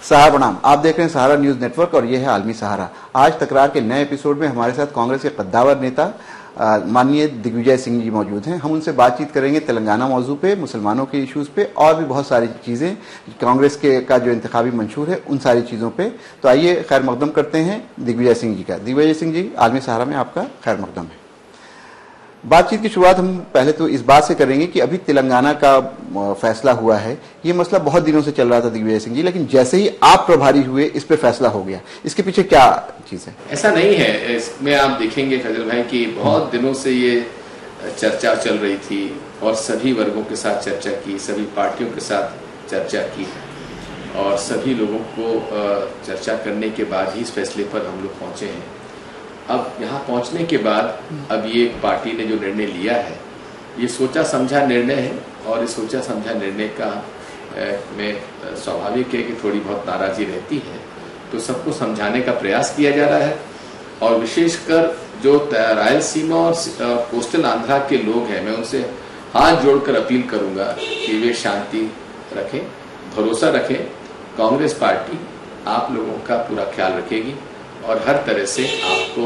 सहारा प्रणाम। आप देख रहे हैं सहारा न्यूज नेटवर्क और यह है आलमी सहारा। आज तकरार के नए एपिसोड में हमारे साथ कांग्रेस के कद्दावर नेता माननीय दिग्विजय सिंह जी मौजूद हैं। हम उनसे बातचीत करेंगे तेलंगाना मौजू पे, मुसलमानों के इश्यूज पे और भी बहुत सारी चीजें, कांग्रेस के का जो इंतखाबी मंशूर है उन सारी चीजों पे। तो आइए खैर मकदम करते हैं दिग्विजय सिंह जी का। दिग्विजय सिंह जी, आलमी सहारा में आपका खैर मकदम है। बातचीत की शुरुआत हम पहले तो इस बात से करेंगे कि अभी तेलंगाना का फैसला हुआ है। ये मसला बहुत दिनों से चल रहा था दिग्विजय सिंह जी, लेकिन जैसे ही आप प्रभारी हुए इस पे फैसला हो गया। इसके पीछे क्या चीज है? ऐसा नहीं है, इसमें आप देखेंगे फैजल भाई कि बहुत दिनों से ये चर्चा चल रही थी और सभी वर्गों के साथ चर्चा की, सभी पार्टियों के साथ चर्चा की और सभी लोगों को चर्चा करने के बाद ही इस फैसले पर हम लोग पहुंचे हैं। अब यहाँ पहुंचने के बाद अब ये पार्टी ने जो निर्णय लिया है ये सोचा समझा निर्णय है और इस सोचा समझा निर्णय का में स्वाभाविक है कि थोड़ी बहुत नाराजगी रहती है, तो सबको समझाने का प्रयास किया जा रहा है। और विशेषकर जो रायलसीमा और कोस्टल आंध्रा के लोग हैं, मैं उनसे हाथ जोड़कर अपील करूंगा कि वे शांति रखें, भरोसा रखें। कांग्रेस पार्टी आप लोगों का पूरा ख्याल रखेगी और हर तरह से आपको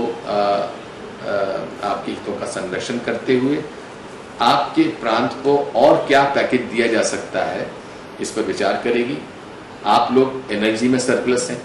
आपके हितों का संरक्षण करते हुए आपके प्रांत को और क्या पैकेज दिया जा सकता है इस पर विचार करेगी। आप लोग एनर्जी में सरप्लस हैं,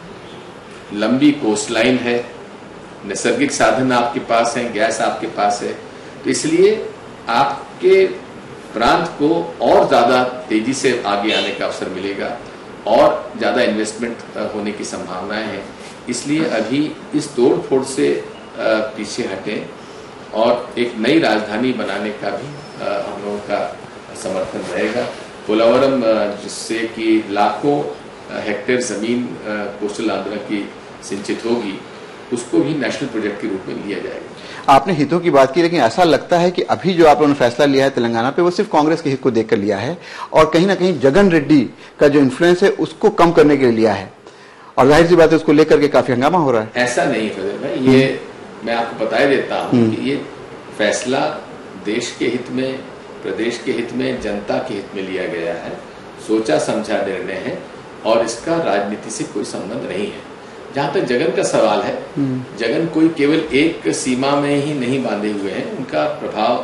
लंबी कोस्ट लाइन है, नैसर्गिक साधन आपके पास हैं, गैस आपके पास है, तो इसलिए आपके प्रांत को और ज्यादा तेजी से आगे आने का अवसर मिलेगा और ज्यादा इन्वेस्टमेंट होने की संभावनाएं हैं। इसलिए अभी इस तोड़ फोड़ से पीछे हटें और एक नई राजधानी बनाने का भी हम लोगों का समर्थन रहेगा। पोलावरम, जिससे कि लाखों हेक्टेयर जमीन कोस्टल आंध्र की सिंचित होगी, उसको भी नेशनल प्रोजेक्ट के रूप में लिया जाएगा। आपने हितों की बात की, लेकिन ऐसा लगता है कि अभी जो आप लोगों ने फैसला लिया है तेलंगाना पे, वो सिर्फ कांग्रेस के हित को देखकर लिया है और कहीं ना कहीं जगन रेड्डी का जो इन्फ्लुएंस है उसको कम करने के लिए लिया है और जाहिर सी बात है उसको लेकर के काफी हंगामा हो रहा है। ऐसा नहीं फैजल भाई, ये मैं आपको बता देता हूं कि ये फैसला देश के हित में, प्रदेश के हित में, जनता के हित में लिया गया है, सोचा समझा निर्णय है और इसका राजनीति से कोई संबंध नहीं है। जहां तक जगन का सवाल है, जगन कोई केवल एक सीमा में ही नहीं बांधे हुए हैं, उनका प्रभाव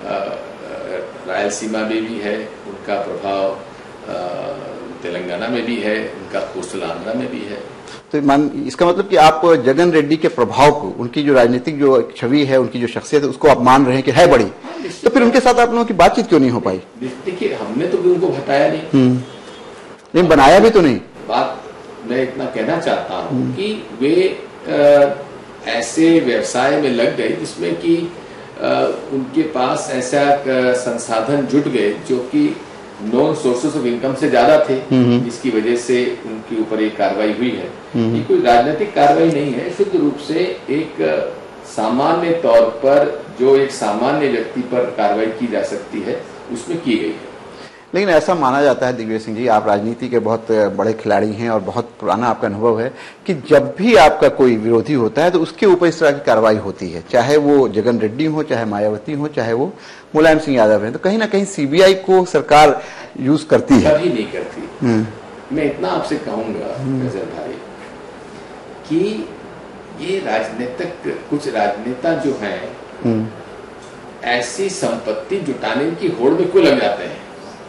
रायलसीमा में भी है, उनका प्रभाव तेलंगाना में भी है, उनका कोस्टल आंध्रा में भी है। तो इसका मतलब कि आप जगन रेड्डी के प्रभाव को, उनकी जो राजनीतिक जो छवि है, उनकी जो शख्सियत है, उसको आप मान रहे हैं कि है बड़ी, तो फिर उनके साथ आप लोगों की बातचीत क्यों नहीं हो पाई? देखिए, हमने तो भी उनको बताया नहीं, नहीं बनाया भी तो नहीं। बात मैं इतना कहना चाहता हूं कि वे ऐसे व्यवसाय में लग गए जिसमें कि उनके पास ऐसा संसाधन जुट गए जो कि नॉन सोर्सेस ऑफ इनकम से ज्यादा थे, जिसकी वजह से उनके ऊपर एक कार्रवाई हुई है। ये कोई राजनीतिक कार्रवाई नहीं है, शुद्ध रूप से एक सामान्य तौर पर जो एक सामान्य व्यक्ति पर कार्रवाई की जा सकती है उसमें की गई है। लेकिन ऐसा माना जाता है दिग्विजय सिंह जी, आप राजनीति के बहुत बड़े खिलाड़ी हैं और बहुत पुराना आपका अनुभव है कि जब भी आपका कोई विरोधी होता है तो उसके ऊपर इस तरह की कार्रवाई होती है, चाहे वो जगन रेड्डी हो, चाहे मायावती हो, चाहे वो मुलायम सिंह यादव है। तो कहीं ना कहीं सीबीआई को सरकार यूज करती है। कभी नहीं करती। मैं इतना आपसे कहूंगा फैजल भाई कि ये राजनीतिक कुछ राजनेता जो हैं ऐसी संपत्ति जुटाने की होड़ में क्यों लग जाते हैं?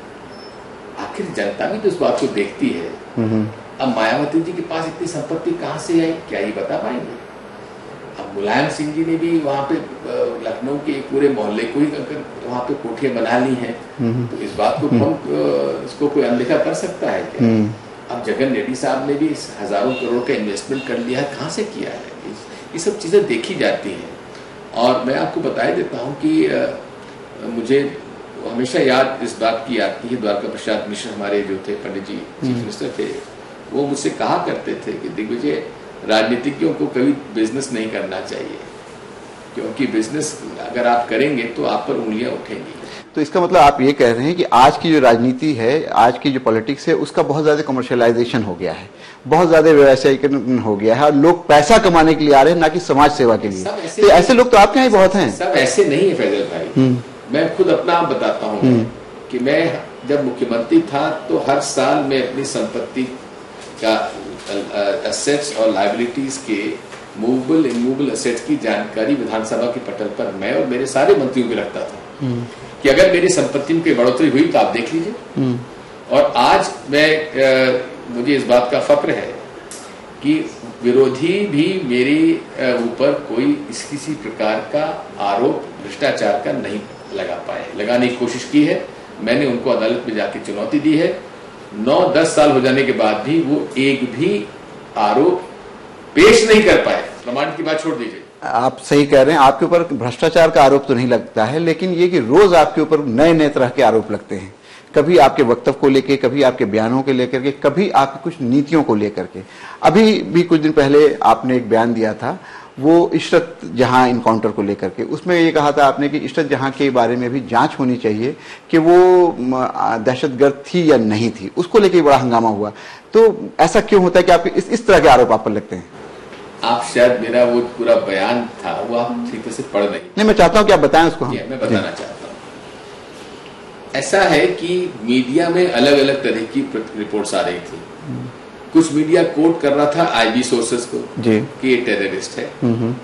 आखिर जनता भी तो इस बात को देखती है। अब मायावती जी के पास इतनी संपत्ति कहां से आई, क्या ये बता पाएंगे? अब मुलायम सिंह जी ने भी वहां पे लखनऊ के पूरे मोहल्ले को ही वहां पे कोठियां बना ली हैं, तो इस बात को इसको कोई अनदेखा कर सकता है क्या? अब जगन रेड्डी साहब ने भी हजारों करोड़ का इन्वेस्टमेंट कर लिया है, कहां से किया है? ये सब चीजें देखी जाती हैं। और मैं आपको बता देता हूँ कि मुझे हमेशा याद इस बात की आती है, द्वारका प्रसाद मिश्र हमारे जो थे, पंडित जी चीफ मिनिस्टर थे, वो मुझसे कहा करते थे कि दिग्विजय, राजनीतिज्ञों को कभी बिजनेस नहीं करना चाहिए, क्योंकि बिजनेस अगर आप करेंगे तो आप पर उंगलियां उठेंगी। तो इसका मतलब आप ये कह रहे हैं कि आज की जो राजनीति है, आज की जो पॉलिटिक्स है, उसका बहुत ज्यादा कमर्शियलाइजेशन हो गया है, बहुत ज्यादा व्यवसायीकरण हो गया है और लोग पैसा कमाने के लिए आ रहे हैं, ना कि समाज सेवा के लिए। तो ऐसे लोग तो आपके यहाँ बहुत हैं। सब ऐसे नहीं है फैजल भाई। मैं खुद अपना आप बताता हूँ कि मैं जब मुख्यमंत्री था तो हर साल मैं अपनी संपत्ति का एसेट्स और लायबिलिटीज के मूवेबल इमूवेबल एसेट्स की जानकारी विधानसभा के पटल पर मैं और मेरे सारे मंत्रियों को रखता था कि अगर मेरी संपत्ति में कोई बढ़ोतरी हुई तो आप देख लीजिए। और आज मुझे इस बात का फक्र है कि विरोधी भी मेरे ऊपर कोई किसी प्रकार का आरोप भ्रष्टाचार का नहीं लगा पाए। लगाने की कोशिश की है, मैंने उनको अदालत में जाके चुनौती दी है। 9-10 साल हो जाने के बाद भी वो एक भी आरोप पेश नहीं कर पाए। प्रमाण की बात छोड़ दीजिए। आप सही कह रहे हैं, आपके ऊपर भ्रष्टाचार का आरोप तो नहीं लगता है, लेकिन ये कि रोज आपके ऊपर नए नए तरह के आरोप लगते हैं। कभी आपके वक्तव्य को लेकर, कभी आपके बयानों के लेकर के, कभी आपकी कुछ नीतियों को लेकर के। अभी भी कुछ दिन पहले आपने एक बयान दिया था, वो इशरत जहां इनकाउंटर को लेकर के, उसमें ये कहा था आपने कि इशरत जहां के बारे में भी जांच होनी चाहिए कि वो दहशतगर्द थी या नहीं थी। उसको लेकर बड़ा हंगामा हुआ। तो ऐसा क्यों होता है कि आपके इस तरह के आरोप आप पर लगते हैं? आप शायद मेरा वो पूरा बयान था वो आप ठीक से पढ़ नहीं। मैं चाहता हूं कि आप बताएं उसको। मैं बताना चाहता हूं। ऐसा है कि मीडिया में अलग अलग तरह की रिपोर्ट्स आ रही थी। कुछ मीडिया कोट कर रहा था आईबी सोर्सेस को कि ये टेररिस्ट है।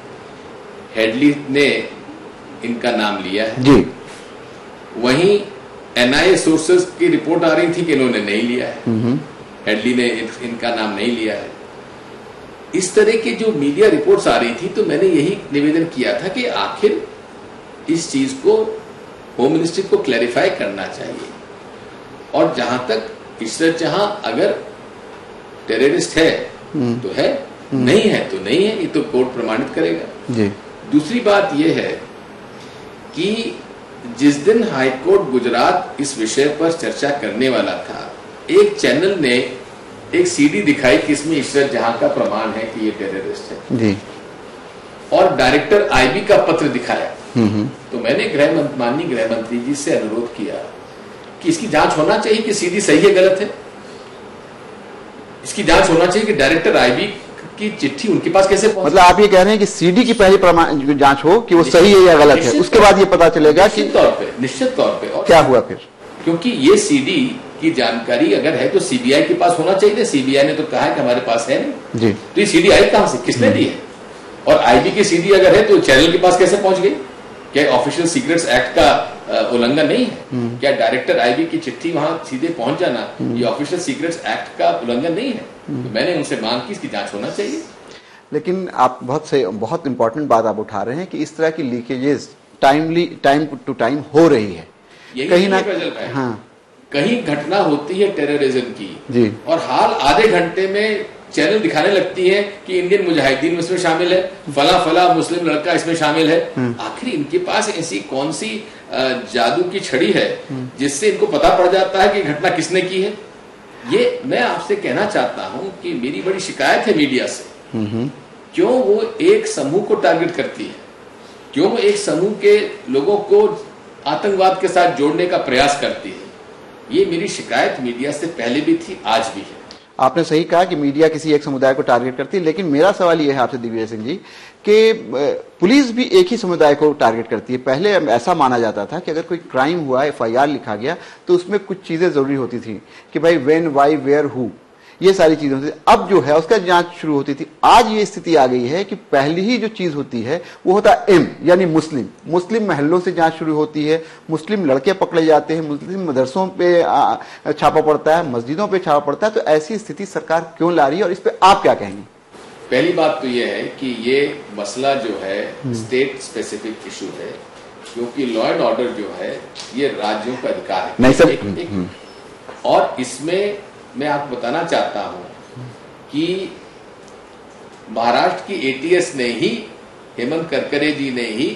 हेडली ने इनका नाम लिया है जी। वहीं एनआईए सोर्सेस की रिपोर्ट आ रही थी कि इन्होंने नहीं लिया है, हेडली ने इनका नाम नहीं लिया है। इस तरह की जो मीडिया रिपोर्ट्स आ रही थी, तो मैंने यही निवेदन किया था कि आखिर इस चीज को होम मिनिस्ट्री को क्लैरिफाई करना चाहिए। और जहां तक इशरत जहां अगर टेररिस्ट है तो है, नहीं है तो नहीं है, ये तो कोर्ट प्रमाणित करेगा जी। दूसरी बात यह है कि जिस दिन हाईकोर्ट गुजरात इस विषय पर चर्चा करने वाला था, एक चैनल ने एक सीडी दिखाई कि इसमें इशरत जहां का प्रमाण है कि ये टेररिस्ट है जी। और डायरेक्टर आईबी का पत्र दिखाया। तो मैंने माननीय गृह मंत्री जी से अनुरोध किया कि इसकी जांच होना चाहिए कि सीडी सही है गलत है। इसकी जांच होना चाहिए कि डायरेक्टर आईबी की चिट्ठी उनके पास कैसे पहुंची। मतलब आप ये कह रहे हैं कि सीडी की पहली जांच हो कि वो सही है या गलत है, उसके बाद ये पता चलेगा कि निश्चित तौर पे। और क्या हुआ फिर? क्योंकि ये सीडी की जानकारी अगर है तो सीबीआई के पास होना चाहिए। सीबीआई ने तो कहा है कि हमारे पास है नहीं जी। तो ये सीडी आई कहां से, किसने दी है? और आईबी की सीडी अगर है तो चैनल के पास कैसे पहुंच गई? क्या ऑफिशियल सीक्रेट्स एक्ट का उल्लंघन नहीं है? क्या डायरेक्टर आईबी की चिट्ठी वहां सीधे पहुंच जाना ये ऑफिशियल सीक्रेट्स एक्ट का उल्लंघन नहीं है? तो मैंने उनसे मांग की इसकी जांच होना चाहिए। लेकिन आप बहुत इंपॉर्टेंट बात आप उठा रहे हैं कि इस तरह की लीकेजेस टाइम टू टाइम हो रही है। कहीं ना कहीं घटना होती है टेररिज्म की जी। और हाल आधे घंटे में चैनल दिखाने लगती है कि इंडियन मुजाहिदीन इसमें शामिल है, फला फला मुस्लिम लड़का इसमें शामिल है। आखिर इनके पास ऐसी कौन सी जादू की छड़ी है जिससे इनको पता पड़ जाता है कि घटना किसने की है? ये मैं आपसे कहना चाहता हूं कि मेरी बड़ी शिकायत है मीडिया से। क्यों वो एक समूह को टारगेट करती है? क्यों वो एक समूह के लोगों को आतंकवाद के साथ जोड़ने का प्रयास करती है? ये मेरी शिकायत मीडिया से पहले भी थी, आज भी है। आपने सही कहा कि मीडिया किसी एक समुदाय को टारगेट करती है, लेकिन मेरा सवाल यह है आपसे दिग्विजय सिंह जी कि पुलिस भी एक ही समुदाय को टारगेट करती है। पहले ऐसा माना जाता था कि अगर कोई क्राइम हुआ, एफआईआर लिखा गया, तो उसमें कुछ चीजें जरूरी होती थी कि भाई व्हेन, व्हाई, वेयर, हु, ये सारी चीजें होती थी। अब जो है उसका जांच शुरू होती थी। आज ये स्थिति आ गई है कि पहली ही जो चीज होती है वो होता है एम, यानी मुस्लिम महल्लों से जांच शुरू होती है, मुस्लिम लड़के पकड़े जाते हैं, मुस्लिम मदरसों पे छापा पड़ता है, मस्जिदों पे छापा पड़ता है। तो ऐसी स्थिति सरकार क्यों ला रही है और इस पर आप क्या कहेंगे? पहली बात तो यह है कि ये मसला जो है स्टेट स्पेसिफिक इशू है, क्योंकि लॉ एंड ऑर्डर जो है ये राज्यों का अधिकार है। नहीं सर, और इसमें मैं आपको बताना चाहता हूं कि महाराष्ट्र की एटीएस ने ही, हेमंत करकरे जी ने ही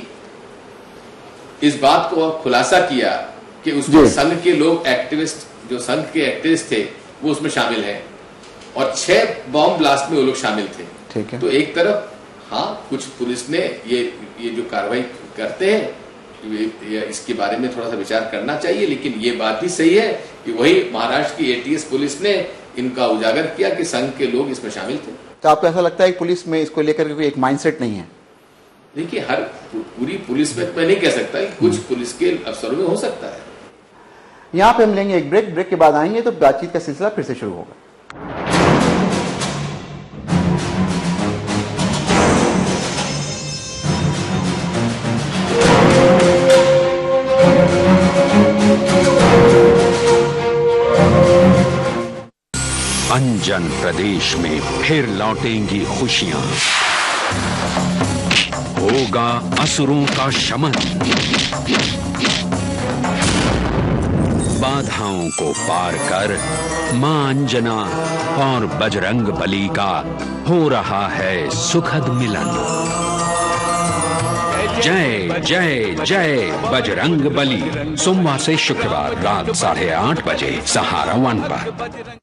इस बात को खुलासा किया कि उसमें संघ के लोग एक्टिविस्ट, जो संघ के एक्टिविस्ट थे वो उसमें शामिल हैं और 6 बॉम्ब ब्लास्ट में वो लोग शामिल थे। ठीक है। तो एक तरफ हाँ कुछ पुलिस ने ये जो कार्रवाई करते हैं इसके बारे में थोड़ा सा विचार करना चाहिए, लेकिन ये बात भी सही है कि वही महाराष्ट्र की एटीएस पुलिस ने इनका उजागर किया कि संघ के लोग इसमें शामिल थे। तो आपको ऐसा लगता है कि पुलिस में इसको लेकर कोई एक माइंडसेट नहीं है? देखिए, हर पूरी पुलिस में मैं नहीं कह सकता कि कुछ पुलिस के अफसरों में हो सकता है। यहाँ पे हम लेंगे एक ब्रेक के बाद आएंगे तो बातचीत का सिलसिला फिर से शुरू होगा। निरंजन प्रदेश में फिर लौटेंगी खुशियां, होगा असुरों का शमन, बाधाओं को पार कर मां अंजना और बजरंग बली का हो रहा है सुखद मिलन। जय जय जय बजरंग बली, सोमवार से शुक्रवार रात 8:30 बजे सहारा वन पर।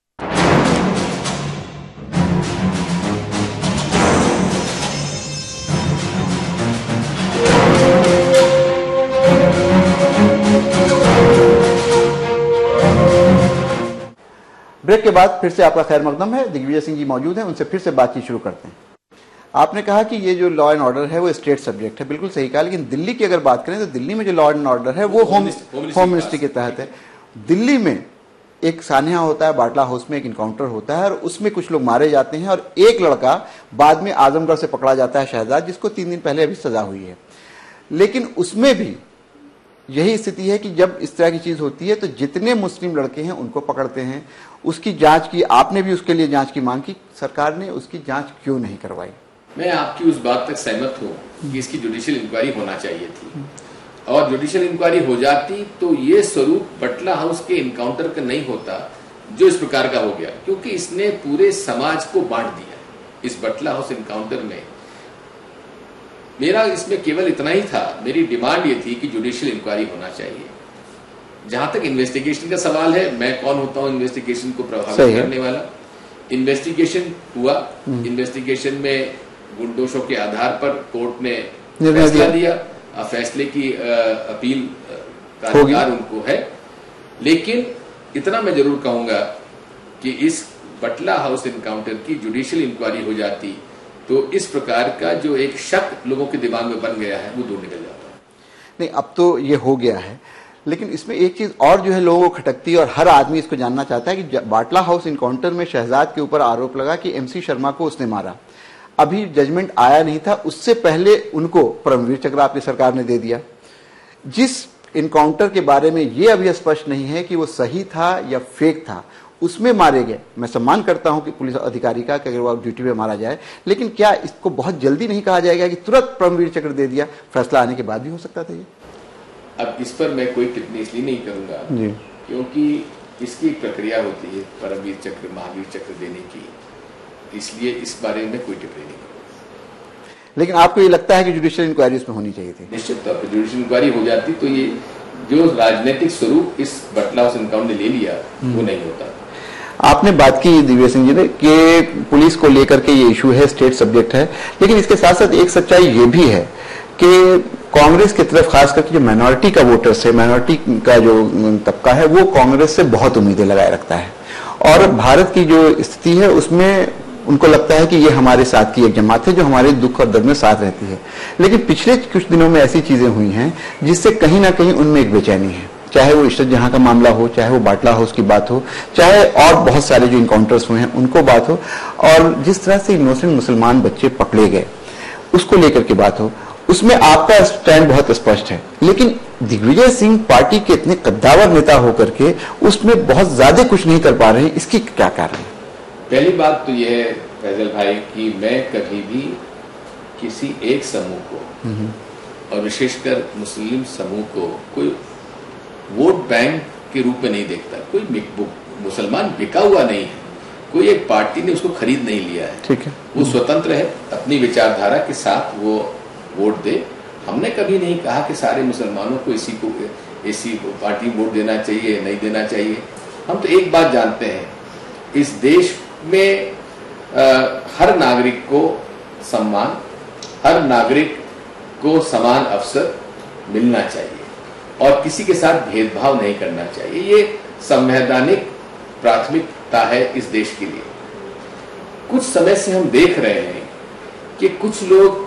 ब्रेक के बाद फिर से आपका खैर मकदम है। दिग्विजय सिंह जी मौजूद हैं, उनसे फिर से बातचीत शुरू करते हैं। आपने कहा कि ये जो लॉ एंड ऑर्डर है वो स्टेट सब्जेक्ट है, बिल्कुल सही कहा, लेकिन दिल्ली की अगर बात करें तो दिल्ली में जो लॉ एंड ऑर्डर है वो होम मिनिस्ट्री के तहत है। दिल्ली में एक सान्या होता है, बाटला हाउस में एक इनकाउंटर होता है और उसमें कुछ लोग मारे जाते हैं और एक लड़का बाद में आजमगढ़ से पकड़ा जाता है, शहजाद, जिसको 3 दिन पहले अभी सजा हुई है। लेकिन उसमें भी यही स्थिति है कि जब इस तरह की चीज होती है तो जितने मुस्लिम लड़के हैं उनको पकड़ते हैं। उसकी जांच की, आपने भी उसके लिए जांच की मांग की, सरकार ने उसकी जांच क्यों नहीं करवाई? मैं आपकी उस बात तक सहमत हूं कि इसकी जुडिशियल इंक्वायरी होना चाहिए थी, और जुडिशियल इंक्वायरी हो जाती तो ये स्वरूप बटला हाउस के इनकाउंटर का नहीं होता जो इस प्रकार का हो गया, क्योंकि इसने पूरे समाज को बांट दिया। इस बटला हाउस इनकाउंटर में मेरा इसमें केवल इतना ही था, मेरी डिमांड ये थी कि जुडिशियल इंक्वायरी होना चाहिए। जहां तक इन्वेस्टिगेशन का सवाल है, मैं कौन होता हूं इन्वेस्टिगेशन को प्रभावित करने वाला। इन्वेस्टिगेशन हुआ, इन्वेस्टिगेशन में गुंडोशों के आधार पर कोर्ट ने फैसला दिया, फैसले की अपील का अधिकार उनको है। लेकिन इतना मैं जरूर कहूंगा कि इस बटला हाउस इनकाउंटर की जुडिशियल इंक्वायरी हो जाती तो इस प्रकार का जो एक शक लोगों के दिमाग में बन गया है वो दूर निकल जाता। नहीं, अब तो ये हो गया है, लेकिन इसमें एक चीज और जो है लोगों को खटकती है और हर आदमी इसको जानना चाहता है कि बाटला हाउस इनकाउंटर में शहजाद के ऊपर आरोप लगा कि MC शर्मा को उसने मारा। अभी जजमेंट आया नहीं था, उससे पहले उनको परमवीर चक्र आपकी सरकार ने दे दिया। जिस इनकाउंटर के बारे में ये अभी स्पष्ट नहीं है कि वो सही था या फेक था, उसमें मारे गए। मैं सम्मान करता हूं कि पुलिस अधिकारी का कि अगर वो ड्यूटी पे मारा जाए, लेकिन क्या इसको बहुत जल्दी नहीं कहा जाएगा कि तुरंत परमवीर चक्र दे दिया? फैसला आने के बाद भी हो सकता था ये। अब इस पर मैं कोई टिप्पणी इसलिए नहीं करूंगा क्योंकि इसकी एक प्रक्रिया होती है परमवीर चक्र, महावीर चक्र देने की, इसलिए इस बारे में कोई टिप्पणी नहीं करूंगा। लेकिन आपको ये लगता है कि जुडिशियल इंक्वायरी उसमें होनी चाहिए थी? निश्चित तौर पर जुडिशियल इंक्वायरी हो जाती तो ये जो राजनीतिक स्वरूप इस बटला हाउस इनकाउंटर ने ले लिया वो नहीं होता। आपने बात की दिग्विजय सिंह जी ने कि पुलिस को लेकर के ये इशू है, स्टेट सब्जेक्ट है, लेकिन इसके साथ साथ एक सच्चाई ये भी है कि कांग्रेस की तरफ खास करके जो माइनॉरिटी का वोटर्स है, माइनॉरिटी का जो तबका है, वो कांग्रेस से बहुत उम्मीदें लगाए रखता है और भारत की जो स्थिति है उसमें उनको लगता है कि ये हमारे साथ की एक जमात है जो हमारे दुख और दर्द में साथ रहती है। लेकिन पिछले कुछ दिनों में ऐसी चीजें हुई हैं जिससे कहीं ना कहीं उनमें एक बेचैनी है, चाहे वो इशरत जहां का मामला हो, चाहे वो बाटला हाउस की बात हो, चाहे और बहुत सारे जो इनकाउंटर्स हुए हैं उनको बात हो, और जिस तरह से इनोसेंट मुसलमान बच्चे पकड़े गए उसको लेकर के बात हो, उसमें आपका स्टैंड बहुत स्पष्ट है। लेकिन दिग्विजय सिंह पार्टी के इतने कद्दावर नेता होकर के उसमें बहुत ज्यादा कुछ नहीं कर पा रहे हैं, इसकी क्या कारण है? पहली बात तो यह है फैजल भाई कि मैं कभी भी किसी एक समूह को और विशेषकर मुस्लिम समूह को कोई वोट बैंक के रूप में नहीं देखता। कोई मुसलमान बिका हुआ नहीं है, कोई एक पार्टी ने उसको खरीद नहीं लिया है। ठीक है, वो स्वतंत्र है, अपनी विचारधारा के साथ वो वोट दे। हमने कभी नहीं कहा कि सारे मुसलमानों को इसी पार्टी वोट देना चाहिए, नहीं देना चाहिए। हम तो एक बात जानते हैं, इस देश में हर नागरिक को सम्मान, हर नागरिक को समान अवसर मिलना चाहिए और किसी के साथ भेदभाव नहीं करना चाहिए। ये संवैधानिक प्राथमिकता है इस देश के लिए। कुछ समय से हम देख रहे हैं कि कुछ लोग,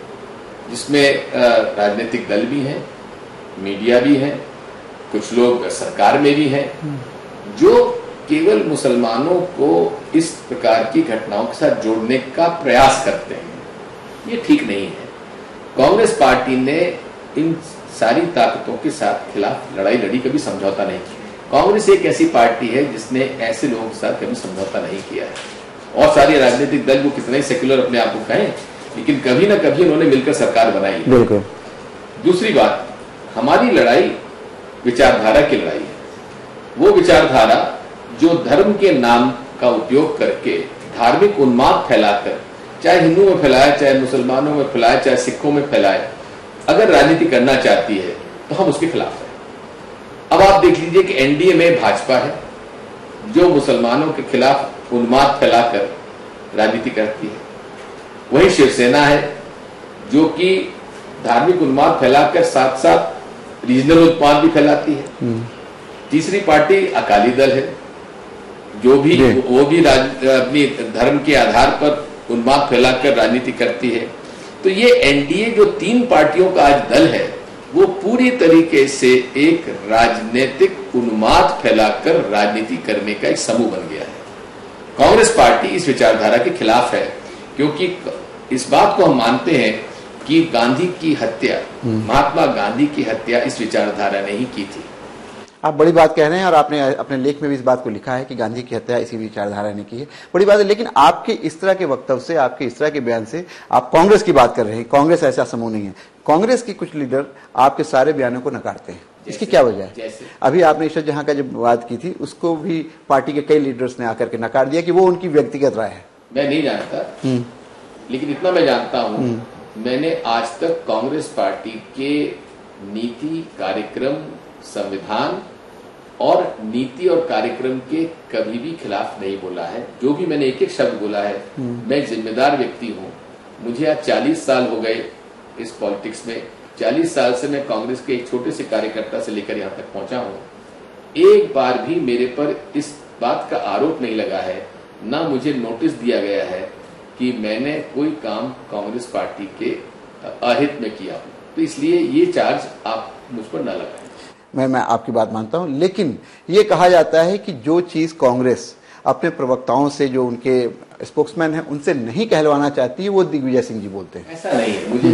जिसमें राजनीतिक दल भी हैं, मीडिया भी है, कुछ लोग सरकार में भी हैं, जो केवल मुसलमानों को इस प्रकार की घटनाओं के साथ जोड़ने का प्रयास करते हैं। ये ठीक नहीं है। कांग्रेस पार्टी ने इन सारी ताकतों के साथ खिलाफ लड़ाई लड़ी, कभी समझौता नहीं किया। कांग्रेस एक ऐसी पार्टी है जिसने ऐसे लोगों के साथ कभी समझौता नहीं किया है। और सारे राजनीतिक दल वो कितना ही सेक्युलर अपने आप को कहें, लेकिन कभी ना कभी उन्होंने मिलकर सरकार बनाई। बिल्कुल। दूसरी बात, हमारी लड़ाई विचारधारा की लड़ाई है। वो विचारधारा जो धर्म के नाम का उपयोग करके धार्मिक उन्माद फैलाकर, चाहे हिंदू में फैलाए, चाहे मुसलमानों में फैलाए, चाहे सिखों में फैलाए, अगर राजनीति करना चाहती है तो हम उसके खिलाफ हैं। अब आप देख लीजिए कि एनडीए में भाजपा है जो मुसलमानों के खिलाफ उन्माद फैलाकर राजनीति करती है, वही शिवसेना है जो कि धार्मिक उन्माद फैलाकर साथ साथ रीजनल उन्माद भी फैलाती है। तीसरी पार्टी अकाली दल है जो भी वो भी अपनी धर्म के आधार पर उन्माद फैलाकर राजनीति करती है। तो ये एनडीए जो 3 पार्टियों का आज दल है वो पूरी तरीके से एक राजनीतिक उन्माद फैलाकर राजनीति करने का एक समूह बन गया है। कांग्रेस पार्टी इस विचारधारा के खिलाफ है, क्योंकि इस बात को हम मानते हैं कि गांधी की हत्या, महात्मा गांधी की हत्या इस विचारधारा ने ही की थी। आप बड़ी बात कह रहे हैं और आपने अपने लेख में भी इस बात को लिखा है कि गांधी की हत्या इसी विचारधारा ने की है, बड़ी बात है। लेकिन आपके इस तरह के वक्तव्य से, आपके इस तरह के बयान से आप कांग्रेस की बात कर रहे हैं। कांग्रेस ऐसा समूह नहीं है। कांग्रेस की कुछ लीडर आपके सारे बयानों को नकारते हैं, इसकी क्या वजह है? अभी आपने ईश्वर जहां का जब बात की थी उसको भी पार्टी के कई लीडर्स ने आकर के नकार दिया कि वो उनकी व्यक्तिगत राय है। मैं नहीं जानता, लेकिन इतना मैं जानता हूं, मैंने आज तक कांग्रेस पार्टी के नीति, कार्यक्रम, संविधान और नीति और कार्यक्रम के कभी भी खिलाफ नहीं बोला है। जो भी मैंने एक एक शब्द बोला है, मैं जिम्मेदार व्यक्ति हूं। मुझे आज 40 साल हो गए इस पॉलिटिक्स में। 40 साल से मैं कांग्रेस के एक छोटे से कार्यकर्ता से लेकर यहां तक पहुंचा हूं। एक बार भी मेरे पर इस बात का आरोप नहीं लगा है, ना मुझे नोटिस दिया गया है कि मैंने कोई काम कांग्रेस पार्टी के अहित में किया हूं। तो इसलिए ये चार्ज आप मुझ पर न लगाएं। मैं आपकी बात मानता हूं, लेकिन ये कहा जाता है कि जो चीज कांग्रेस अपने प्रवक्ताओं से, जो उनके स्पोक्समैन हैं, उनसे नहीं कहलवाना चाहती है, वो दिग्विजय सिंह जी बोलते हैं। ऐसा नहीं है, मुझे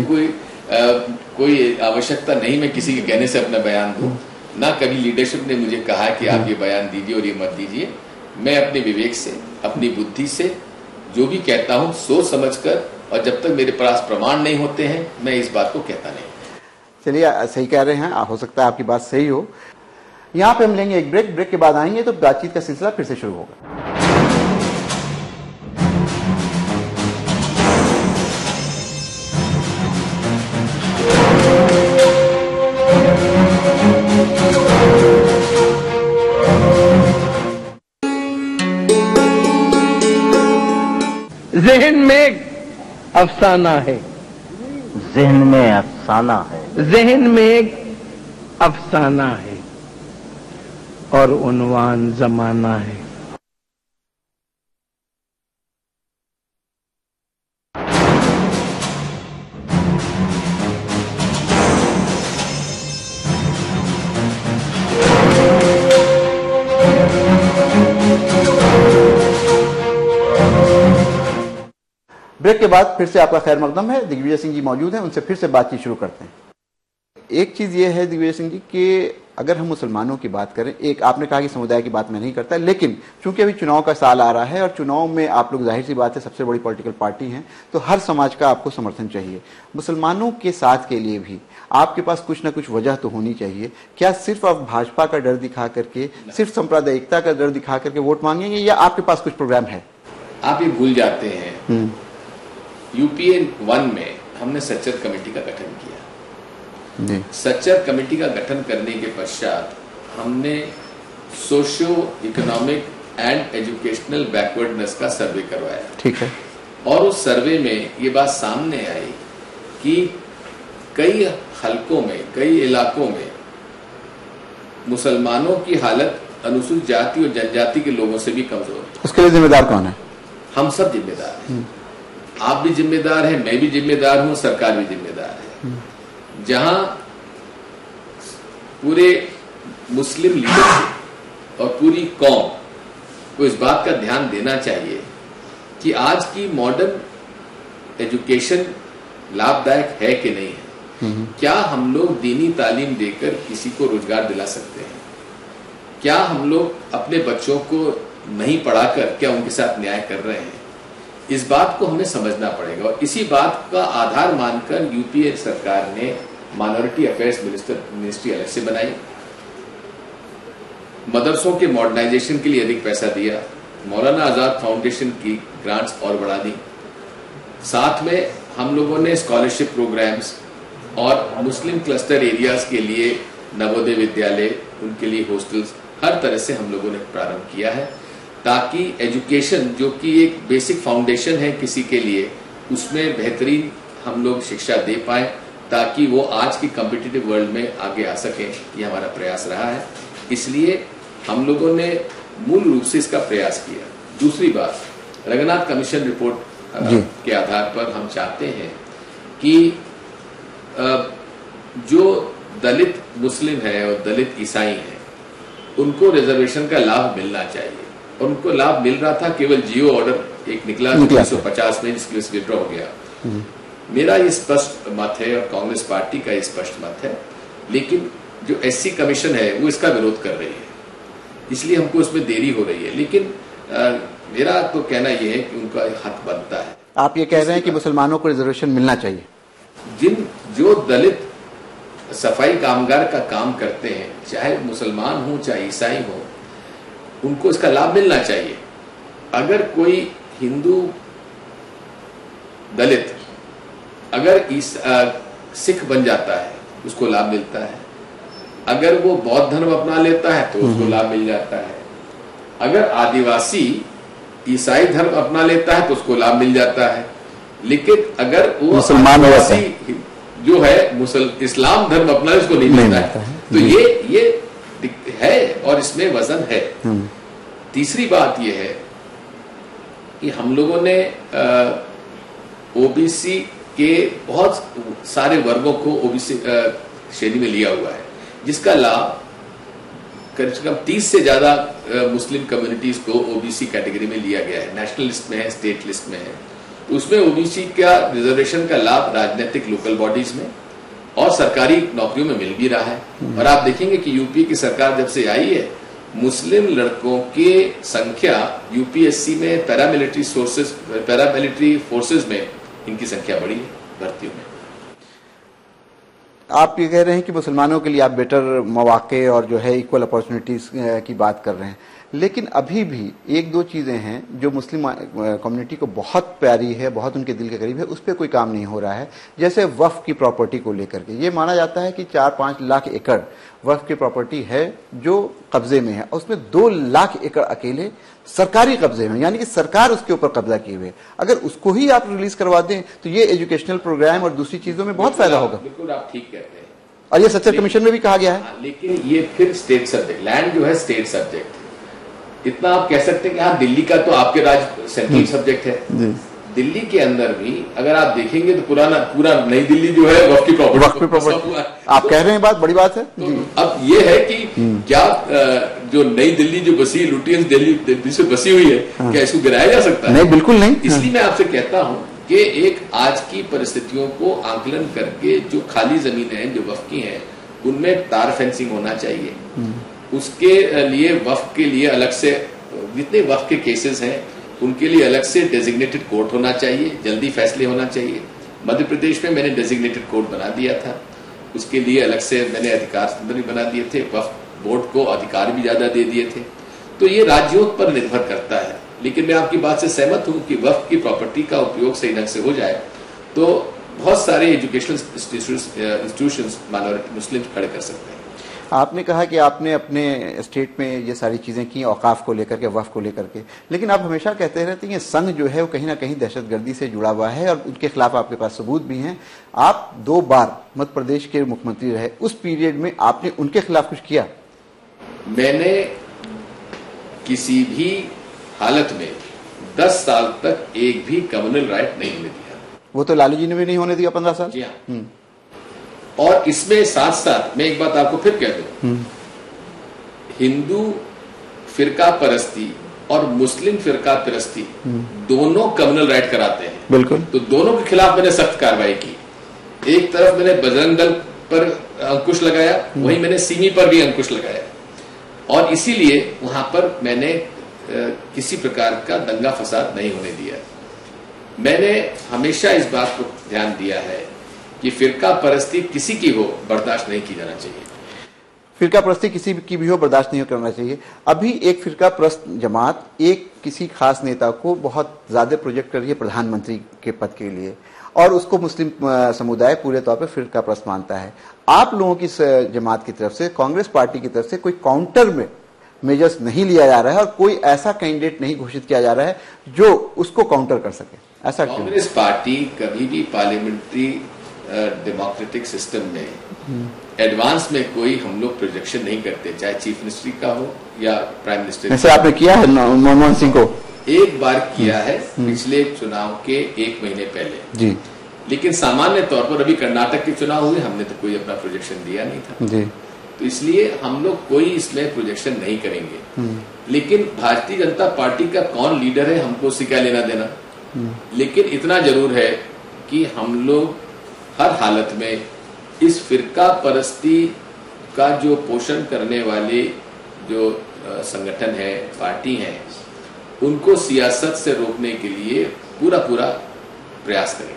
कोई आवश्यकता नहीं मैं किसी के कहने से अपना बयान दूं। ना कभी लीडरशिप ने मुझे कहा कि आप ये बयान दीजिए और ये मत दीजिए। मैं अपने विवेक से, अपनी बुद्धि से जो भी कहता हूं सोच समझकर, और जब तक मेरे पास प्रमाण नहीं होते हैं मैं इस बात को कहता नहीं। चलिए, सही कह रहे हैं, हो सकता है आपकी बात सही हो। यहां पे हम लेंगे एक ब्रेक के बाद आएंगे तो बातचीत का सिलसिला फिर से शुरू होगा। ज़हन में अफसाना है, ज़हन में अफसाना है, ज़हन में एक अफसाना है और उन्वान ज़माना है। ब्रेक के बाद फिर से आपका खैर मकदम है। दिग्विजय सिंह जी मौजूद हैं, उनसे फिर से बातचीत शुरू करते हैं। एक चीज ये है दिग्विजय सिंह जी कि अगर हम मुसलमानों की बात करें, एक आपने कहा कि समुदाय की बात मैं नहीं करता, लेकिन चूंकि अभी चुनाव का साल आ रहा है और चुनाव में आप लोग जाहिर सी बात है सबसे बड़ी पॉलिटिकल पार्टी हैं, तो हर समाज का आपको समर्थन चाहिए। मुसलमानों के साथ के लिए भी आपके पास कुछ ना कुछ वजह तो होनी चाहिए। क्या सिर्फ आप भाजपा का डर दिखा करके, सिर्फ सांप्रदायिकता का डर दिखा करके वोट मांगेंगे, या आपके पास कुछ प्रोग्राम है? आप ये भूल जाते हैं, यूपीए 1 में हमने सच्चर कमेटी का गठन किया। सच्चर कमेटी का गठन करने के पश्चात हमने socio economic and educational backwardness का सर्वे करवाया। ठीक है। और उस सर्वे में ये बात सामने आई कि कई हलकों में, कई इलाकों में मुसलमानों की हालत अनुसूचित जाति और जनजाति के लोगों से भी कमजोर है। उसके लिए जिम्मेदार कौन है? हम सब जिम्मेदार हैं। आप भी जिम्मेदार हैं, मैं भी जिम्मेदार हूं, सरकार भी जिम्मेदार है। जहां पूरे मुस्लिम लीडरशिप और पूरी कौम को इस बात का ध्यान देना चाहिए कि आज की मॉडर्न एजुकेशन लाभदायक है कि नहीं है। क्या हम लोग दीनी तालीम देकर किसी को रोजगार दिला सकते हैं? क्या हम लोग अपने बच्चों को नहीं पढ़ाकर क्या उनके साथ न्याय कर रहे हैं, इस बात को हमें समझना पड़ेगा। और इसी बात का आधार मानकर यूपीए सरकार ने माइनॉरिटी अफेयर्स मिनिस्ट्री अलग से बनाई, मदरसों के मॉडर्नाइजेशन के लिए अधिक पैसा दिया, मौलाना आजाद फाउंडेशन की ग्रांट्स और बढ़ा दी, साथ में हम लोगों ने स्कॉलरशिप प्रोग्राम्स और मुस्लिम क्लस्टर एरियाज के लिए नवोदय विद्यालय, उनके लिए हॉस्टल्स, हर तरह से हम लोगों ने प्रारंभ किया है ताकि एजुकेशन जो कि एक बेसिक फाउंडेशन है किसी के लिए, उसमें बेहतरीन हम लोग शिक्षा दे पाए ताकि वो आज की कॉम्पिटिटिव वर्ल्ड में आगे आ सके। ये हमारा प्रयास रहा है, इसलिए हम लोगों ने मूल रूप से इसका प्रयास किया। दूसरी बात, रंगनाथ कमीशन रिपोर्ट के आधार पर हम चाहते हैं कि जो दलित मुस्लिम है और दलित ईसाई है उनको रिजर्वेशन का लाभ मिलना चाहिए, और उनको लाभ मिल रहा था। केवल जियो ऑर्डर एक निकला 1950 में, जिसकी वजह से विड्रॉ हो गया। मेरा ये स्पष्ट मत है और कांग्रेस पार्टी का ये स्पष्ट मत है, लेकिन जो एससी कमीशन है वो इसका विरोध कर रही है, इसलिए हमको इसमें देरी हो रही है। लेकिन मेरा तो कहना यह है कि उनका हक बनता है। आप ये कह रहे हैं कि मुसलमानों को रिजर्वेशन मिलना चाहिए। जो दलित सफाई कामगार का काम करते हैं, चाहे मुसलमान हो चाहे ईसाई हो, उनको इसका लाभ मिलना चाहिए। अगर कोई हिंदू दलित अगर सिख बन जाता है उसको लाभ मिलता है, अगर वो बौद्ध धर्म अपना लेता है तो उसको लाभ मिल जाता है, अगर आदिवासी ईसाई धर्म अपना लेता है तो उसको लाभ मिल जाता है। लेकिन अगर वो मुसलमान जो है इस्लाम धर्म अपना उसको नहीं मिलता है। तो ये है और इसमें वजन है। तीसरी बात यह है कि हम लोगों ने ओबीसी के बहुत सारे वर्गों को ओबीसी श्रेणी में लिया हुआ है, जिसका लाभ कम से कम 30 से ज्यादा मुस्लिम कम्युनिटीज को ओबीसी कैटेगरी में लिया गया है। नेशनल लिस्ट में है, स्टेट लिस्ट में है। तो उसमें ओबीसी का रिजर्वेशन का लाभ राजनीतिक लोकल बॉडीज में और सरकारी नौकरियों में मिल भी रहा है। और आप देखेंगे कि यूपी की सरकार जब से आई है, मुस्लिम लड़कों की संख्या यूपीएससी में पैरामिलिट्री फोर्सेज में इनकी संख्या बढ़ी है भर्तियों में। आप ये कह रहे हैं कि मुसलमानों के लिए आप बेटर मौके और जो है इक्वल अपॉर्चुनिटीज की बात कर रहे हैं, लेकिन अभी भी एक दो चीजें हैं जो मुस्लिम कम्युनिटी को बहुत प्यारी है, बहुत उनके दिल के करीब है, उस पर कोई काम नहीं हो रहा है। जैसे वक्फ की प्रॉपर्टी को लेकर के ये माना जाता है कि 4-5 लाख एकड़ वक्फ की प्रॉपर्टी है जो कब्जे में है, उसमें 2 लाख एकड़ अकेले सरकारी कब्जे में, यानी कि सरकार उसके ऊपर कब्जा किए हुए। अगर उसको ही आप रिलीज करवा दें तो ये एजुकेशनल प्रोग्राम और दूसरी चीजों में बहुत फायदा होगा। बिल्कुल आप ठीक कहते हैं, और ये सच्चर कमीशन में भी कहा गया है। लेकिन ये फिर स्टेट सब्जेक्ट, लैंड जो है स्टेट सब्जेक्ट। इतना आप कह सकते हैं कि हाँ दिल्ली का तो आपके राज्य सेंट्रल सब्जेक्ट है। दिल्ली के अंदर भी अगर आप देखेंगे तो पूरा नई दिल्ली जो है वक्फ की प्रॉपर्टी आप कह रहे हैं, बात बड़ी बात है। तो अब ये है कि क्या जो नई दिल्ली जो बसी लुटियंस दिल्ली से बसी हुई है, क्या इसको गिराया जा सकता है? नहीं, बिल्कुल नहीं। इसलिए मैं आपसे कहता हूं कि एक आज की परिस्थितियों को आंकलन करके जो खाली जमीनें हैं जो वक्फ की हैं उनमें तार फेंसिंग होना चाहिए। उसके लिए वक्फ के लिए अलग से जितने वक्फ के केसेस हैं उनके लिए अलग से डेजिग्नेटेड कोर्ट होना चाहिए, जल्दी फैसले होना चाहिए। मध्य प्रदेश में मैंने डेजिग्नेटेड कोर्ट बना दिया था, उसके लिए अलग से मैंने अधिकार बना दिए थे, वक्फ बोर्ड को अधिकार भी ज्यादा दे दिए थे। तो ये राज्यों पर निर्भर करता है, लेकिन मैं आपकी बात से सहमत हूं कि वक्फ की प्रॉपर्टी का उपयोग सही ढंग से हो जाए तो बहुत सारे एजुकेशनल इंस्टीट्यूशंस माइनॉरिटी मुस्लिम खड़े कर सकते हैं। आपने कहा कि आपने अपने स्टेट में ये सारी चीजें की औकाफ को लेकर के, वक्फ को लेकर के, लेकिन आप हमेशा कहते रहते हैं ये संघ जो है वो कहीं ना कहीं दहशतगर्दी से जुड़ा हुआ है और उनके खिलाफ आपके पास सबूत भी हैं। आप 2 बार मध्य प्रदेश के मुख्यमंत्री रहे, उस पीरियड में आपने उनके खिलाफ कुछ किया? मैंने किसी भी हालत में 10 साल तक एक भी कम्युनल राइट नहीं होने दिया। वो तो लालू जी ने भी नहीं होने दिया 15 साल। जी हाँ। और इसमें साथ साथ मैं एक बात आपको फिर कह दूं, हिंदू फिरका परस्ती और मुस्लिम फिरका परस्ती दोनों कम्युनल राइट कराते हैं। बिल्कुल। तो दोनों के खिलाफ मैंने सख्त कार्रवाई की। एक तरफ मैंने बजरंग दल पर अंकुश लगाया, वहीं मैंने सिमी पर भी अंकुश लगाया। और इसीलिए वहां पर मैंने किसी प्रकार का दंगा फसाद नहीं होने दिया। मैंने हमेशा इस बात को ध्यान दिया है कि फिरका परस्ती किसी की हो बर्दाश्त नहीं की जाना चाहिए। फिरका परस्ती किसी की भी हो बर्दाश्त नहीं करना चाहिए। अभी एक फिरका परस्त जमात एक किसी खास नेता को बहुत ज्यादा प्रोजेक्ट कर रही है प्रधानमंत्री के पद के लिए, और उसको मुस्लिम समुदाय पूरे तौर पर फिरका परस्त मानता है। आप लोगों की जमात की तरफ से, कांग्रेस पार्टी की तरफ से कोई काउंटर में मेजर्स नहीं लिया जा रहा है और कोई ऐसा कैंडिडेट नहीं घोषित किया जा रहा है जो उसको काउंटर कर सके, ऐसा क्यों? कांग्रेस पार्टी कभी भी पार्लियामेंट्री डेमोक्रेटिक सिस्टम में एडवांस में कोई हम लोग प्रोजेक्शन नहीं करते, चाहे चीफ मिनिस्ट्री का हो या प्राइम मिनिस्टर। जैसे आपने किया है मनमोहन सिंह को? एक बार किया है पिछले चुनाव के 1 महीने पहले जी, लेकिन सामान्य तौर पर अभी कर्नाटक के चुनाव हुए, हमने तो कोई अपना प्रोजेक्शन दिया नहीं था जी। तो इसलिए हम लोग कोई इसमें प्रोजेक्शन नहीं करेंगे। लेकिन भारतीय जनता पार्टी का कौन लीडर है हमको उससे क्या लेना देना। लेकिन इतना जरूर है कि हम लोग हर हालत में इस फिरका परस्ती का जो पोषण करने वाले जो संगठन है, पार्टी है, उनको सियासत से रोकने के लिए पूरा प्रयास करेंगे।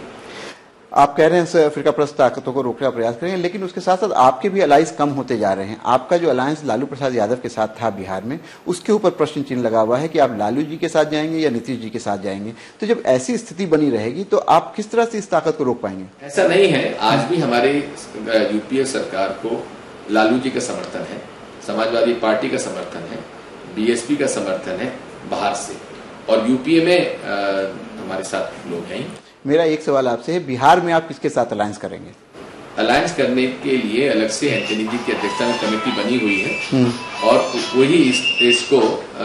आप कह रहे हैं फिरका परस्त ताकतों को रोकने का प्रयास करेंगे, लेकिन उसके साथ साथ आपके भी अलायंस कम होते जा रहे हैं। आपका जो अलायंस लालू प्रसाद यादव के साथ था बिहार में, उसके ऊपर प्रश्न चिन्ह लगा हुआ है कि आप लालू जी के साथ जाएंगे या नीतीश जी के साथ जाएंगे। तो जब ऐसी स्थिति बनी रहेगी तो आप किस तरह से इस ताकत को रोक पाएंगे? ऐसा नहीं है। आज भी हमारे यूपीए सरकार को लालू जी का समर्थन है, समाजवादी पार्टी का समर्थन है, बीएसपी का समर्थन है बाहर से, और यूपीए में हमारे साथ लोग हैं। मेरा एक सवाल आपसे है, बिहार में आप किसके साथ अलायंस करेंगे? अलायंस करने के लिए अलग से एंटनी जी की अध्यक्षता में कमेटी बनी हुई है और वही इसको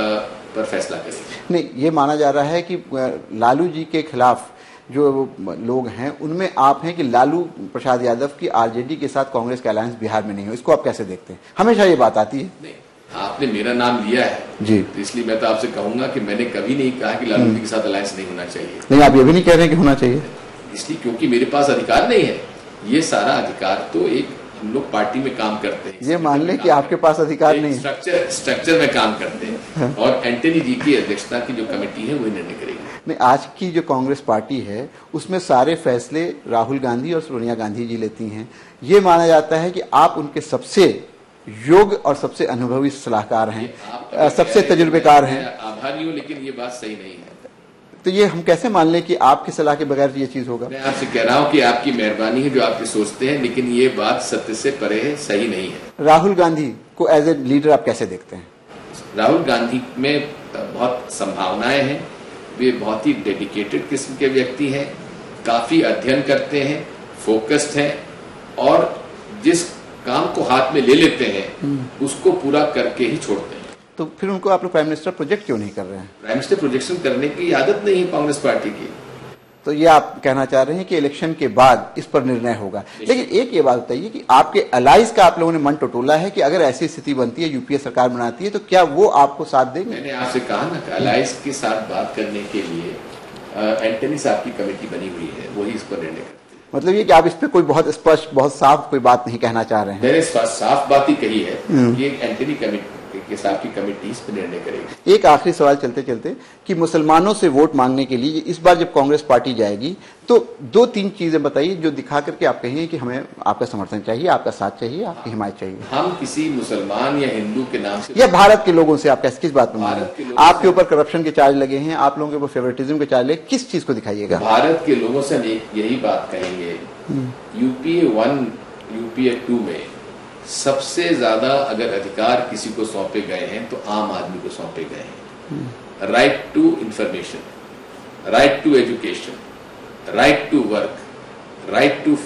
पर फैसला करेगी। नहीं, ये माना जा रहा है कि लालू जी के खिलाफ जो लोग हैं उनमें आप हैं कि लालू प्रसाद यादव की आरजेडी के साथ कांग्रेस का अलायंस बिहार में नहीं हो। इसको आप कैसे देखते हैं? हमेशा ये बात आती है। नहीं, आपने मेरा नाम लिया है जी, तो इसलिए मैं तो आपसे कहूंगा कि मैंने कभी नहीं कहा कि लालू जी के साथ अलायंस नहीं होना चाहिए। नहीं, आप ये भी नहीं कह रहे हैं कि होना चाहिए? इसलिए क्योंकि मेरे पास अधिकार नहीं है। ये सारा अधिकार तो एक हम लोग पार्टी में काम करते हैं। ये मान लें कि आपके पास अधिकार नहीं है, स्ट्रक्चर में काम करते हैं और एंटनी जी की अध्यक्षता की जो कमेटी है वही निर्णय करेगी। नहीं, आज की जो कांग्रेस पार्टी है उसमें सारे फैसले राहुल गांधी और सोनिया गांधी जी लेती हैं। ये माना जाता है कि आप उनके सबसे योग्य और सबसे अनुभवी सलाहकार हैं, सबसे तजुर्बेकार हैं। आभारी हूँ, लेकिन ये बात सही नहीं है। तो ये हम कैसे मान लें कि आपकी सलाह के बगैर ये चीज होगा? मैं आपसे कह रहा हूँ कि आपकी मेहरबानी है जो आपके सोचते हैं, लेकिन ये बात सत्य से परे है, सही नहीं है। राहुल गांधी को एज ए लीडर आप कैसे देखते हैं? राहुल गांधी में बहुत संभावनाएं हैं। वे बहुत ही डेडिकेटेड किस्म के व्यक्ति हैं, काफी अध्ययन करते हैं, फोकस्ड हैं और जिस काम को हाथ में ले लेते हैं उसको पूरा करके ही छोड़ते हैं। तो फिर उनको आप लोग प्राइम मिनिस्टर प्रोजेक्ट क्यों नहीं कर रहे हैं? प्राइम मिनिस्टर प्रोजेक्शन करने की आदत नहीं है कांग्रेस पार्टी की। तो ये आप कहना चाह रहे हैं कि इलेक्शन के बाद इस पर निर्णय होगा। लेकिन एक ये बात बताइए कि आपके अलायंस का आप लोगों ने मन टटोला है कि अगर ऐसी स्थिति बनती है, यूपीए सरकार बनाती है, तो क्या वो आपको साथ देंगे? मैंने आपसे कहा ना, अलायंस के साथ बात करने के लिए एंटनी साहब की कमेटी बनी हुई है, वही इस पर निर्णय करती है। मतलब ये कि आप इस पे कोई बहुत स्पष्ट, बहुत साफ कोई बात नहीं कहना चाह रहे हैं? मैंने साफ बात ही कही है कि एक एंटनी कमेटी के साथ की कमेटी इस पर निर्णय करेगी। एक आखिरी सवाल चलते चलते कि मुसलमानों से वोट मांगने के लिए इस बार जब कांग्रेस पार्टी जाएगी तो 2-3 चीजें बताइए जो दिखा करके आप कहेंगे कि हमें आपका समर्थन चाहिए, आपका साथ चाहिए, आपकी हिमायत चाहिए। हम किसी मुसलमान या हिंदू के नाम से या भारत के लोगों से आप किस बात पर मांगे? आपके ऊपर करप्शन के चार्ज लगे हैं, आप लोगों के ऊपर फेवरेटिज्म के चार्ज लगे, किस चीज को दिखाइएगा? भारत के लोगों से यही बात कहेंगे, यूपीए 1 यूपीए 2 में सबसे ज्यादा अगर अधिकार किसी को सौंपे गए हैं तो आम आदमी को सौंपे गए हैं। Right to information, right to education, right to work, right to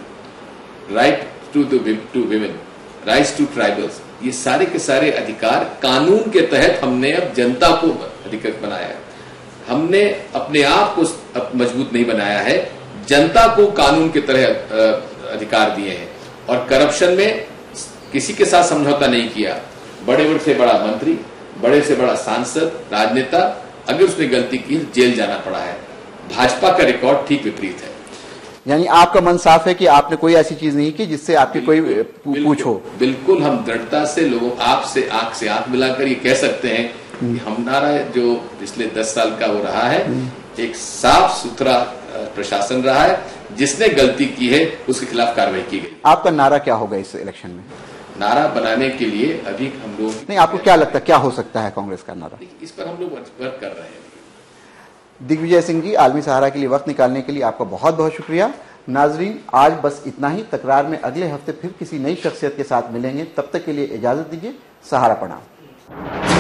food, right to women, right to tribals, ये सारे के सारे अधिकार कानून के तहत हमने अब जनता को अधिकृत बनाया है। हमने अपने आप को मजबूत नहीं बनाया है, जनता को कानून के तरह अधिकार दिए हैं। और करप्शन में किसी के साथ समझौता नहीं किया। बड़े से बड़ा मंत्री, बड़े से बड़ा सांसद, राजनेता, अगर उसने गलती की जेल जाना पड़ा है। भाजपा का रिकॉर्ड ठीक विपरीत है। यानी आपका मन साफ है कि आपने कोई ऐसी चीज नहीं की जिससे आपकी कोई पूछो? बिल्कुल, हम दृढ़ता से लोगों आपसे आंख से आंख मिलाकर ये कह सकते हैं कि हमारा जो पिछले 10 साल का वो रहा है, एक साफ सुथरा प्रशासन रहा है। जिसने गलती की है उसके खिलाफ कार्रवाई की गई। आपका नारा क्या होगा इस इलेक्शन में? नारा बनाने के लिए अभी हम लोग नहीं, आपको क्या लगता है क्या हो सकता है कांग्रेस का नारा? इस पर हम लोग वर्क कर रहे हैं। दिग्विजय सिंह जी, आलमी सहारा के लिए वक्त निकालने के लिए आपका बहुत बहुत शुक्रिया। नाजरीन, आज बस इतना ही। तकरार में अगले हफ्ते फिर किसी नई शख्सियत के साथ मिलेंगे। तब तक के लिए इजाजत दीजिए। सहारा प्रणाम।